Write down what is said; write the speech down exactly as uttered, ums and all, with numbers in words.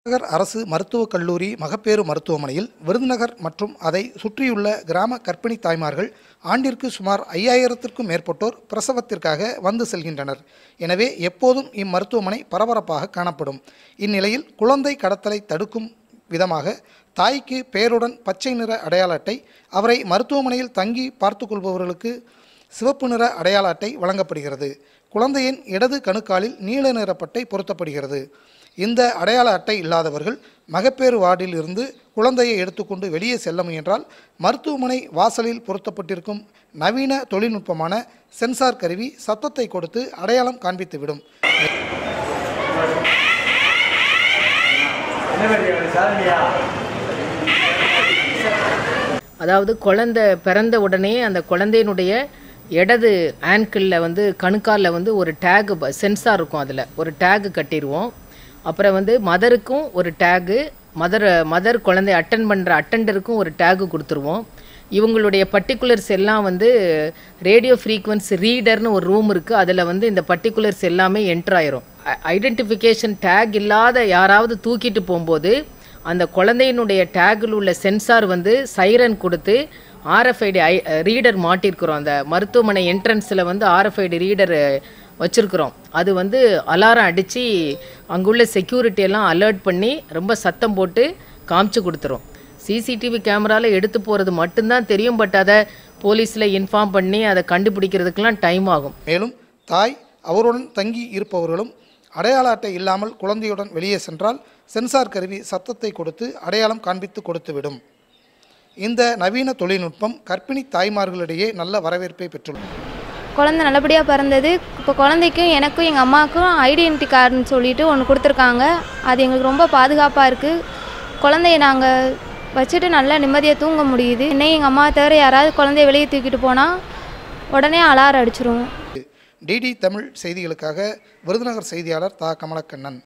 விருதுநகர் அரசு மருத்துவக் கல்லூரி மகப்பேறு மருத்துவமனையில் விருதுநகர் மற்றும் அதை சுற்றியுள்ள கிராம கர்ப்பிணி தாய்மார்கள் ஆண்டிற்கு சுமார் ஐயாயிரத்திற்கும் மேற்பட்டோர் பிரசவத்திற்காக வந்து செல்கின்றனர். எனவே எப்போதும் இம்மருத்துவமனை பரபரப்பாக காணப்படும். இந்நிலையில் குழந்தை கடத்தலை தடுக்கும் விதமாக தாய்க்கு பெயருடன் பச்சை நிற அடையாள அட்டை, அவரை மருத்துவமனையில் தங்கி பார்த்து கொள்பவர்களுக்கு சிவப்பு நிற அடையாள அட்டை வழங்கப்படுகிறது. குழந்தையின் இடது கணுக்காலில் நீல நிற பட்டை பொருத்தப்படுகிறது. இந்த அடையாள அட்டை இல்லாதவர்கள் மகப்பேறு வார்டில் இருந்து குழந்தையை எடுத்துக்கொண்டு வெளியே செல்ல முயன்றால் மருத்துவமனை வாசலில் பொருத்தப்பட்டிருக்கும் நவீன தொழில்நுட்பமான சென்சார் கருவி சத்தத்தை கொடுத்து அடையாளம் காண்பித்துவிடும். அதாவது குழந்தை பிறந்த உடனே அந்த குழந்தையினுடைய இடது ஆங்கிளில் வந்து கணுக்காலில் வந்து ஒரு டேகு சென்சார் இருக்கும். அதில் ஒரு டேகு கட்டிடுவோம். அப்புறம் வந்து மதருக்கும் ஒரு டேகு, மதர் மதர் குழந்தை அட்டன் பண்ணுற அட்டண்டருக்கும் ஒரு டேகு கொடுத்துருவோம். இவங்களுடைய பர்டிகுலர்ஸ் எல்லாம் வந்து ரேடியோ ஃப்ரீக்வன்சி ரீடர்னு ஒரு ரூம் இருக்குது. அதில் வந்து இந்த பர்டிகுலர்ஸ் எல்லாமே என்ட்ரு ஆயிரும். ஐடென்டிஃபிகேஷன் டேக் இல்லாத யாராவது தூக்கிட்டு போகும்போது அந்த குழந்தையினுடைய டேகில் உள்ள சென்சார் வந்து சைரன் கொடுத்து ஆர்எஃப்ஐடி ஐ ரீடர் மாட்டிருக்கிறோம். அந்த மருத்துவமனை என்ட்ரன்ஸில் வந்து ஆர்எஃப்ஐடி ரீடர் வச்சுருக்குறோம். அது வந்து அலாரம் அடித்து அங்குள்ள செக்யூரிட்டியெல்லாம் அலர்ட் பண்ணி ரொம்ப சத்தம் போட்டு காமிச்சு கொடுத்துரும். சிசிடிவி கேமராவில் எடுத்து போகிறது மட்டும்தான் தெரியும். பட் அதை போலீஸில் இன்ஃபார்ம் பண்ணி அதை கண்டுபிடிக்கிறதுக்கெலாம் டைம் ஆகும். மேலும் தாய் அவருடன் தங்கி இருப்பவர்களும் அடையாள அட்டை இல்லாமல் குழந்தையுடன் வெளியே சென்றால் சென்சார் கருவி சத்தத்தை கொடுத்து அடையாளம் காண்பித்து கொடுத்துவிடும். இந்த நவீன தொழில்நுட்பம் கர்ப்பிணி தாய்மார்களிடையே நல்ல வரவேற்பை பெற்றுள்ளது. குழந்தை நல்லபடியாக பிறந்தது. இப்போ குழந்தைக்கும் எனக்கும் எங்கள் அம்மாவுக்கும் ஐடென்டிட்டி கார்டுன்னு சொல்லிட்டு ஒன்று கொடுத்துருக்காங்க. அது எங்களுக்கு ரொம்ப பாதுகாப்பாக இருக்குது. குழந்தைய நாங்கள் வச்சுட்டு நல்லா நிம்மதியாக தூங்க முடியுது. இன்னும் எங்கள் அம்மா தவிர யாராவது குழந்தைய வெளியே தூக்கிட்டு போனால் உடனே அலாரம் அடிச்சிருவோம். டிடி தமிழ் செய்திகளுக்காக விருதுநகர் செய்தியாளர் தா கமலக்கண்ணன்.